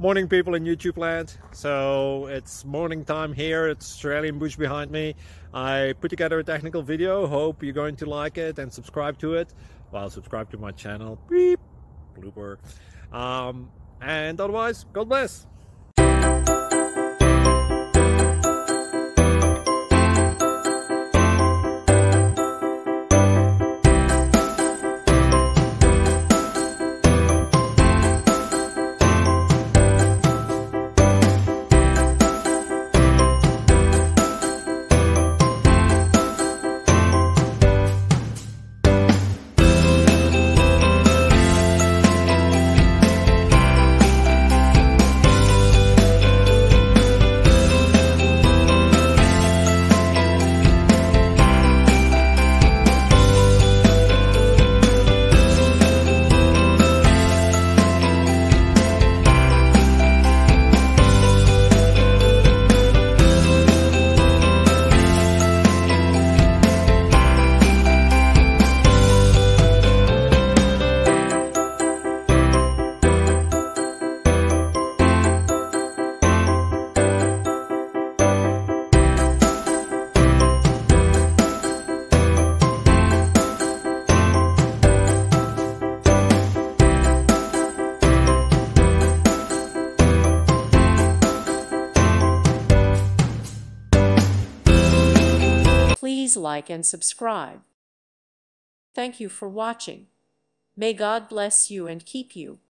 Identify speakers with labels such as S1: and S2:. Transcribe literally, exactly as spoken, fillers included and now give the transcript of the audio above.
S1: Morning, people in YouTube land. So it's morning time here. It's Australian bush behind me. I put together a technical video. Hope you're going to like it and subscribe to it. Well, subscribe to my channel. Beep. Blooper. Um, and otherwise, God bless.
S2: Please like and subscribe. Thank you for watching. May God bless you and keep you.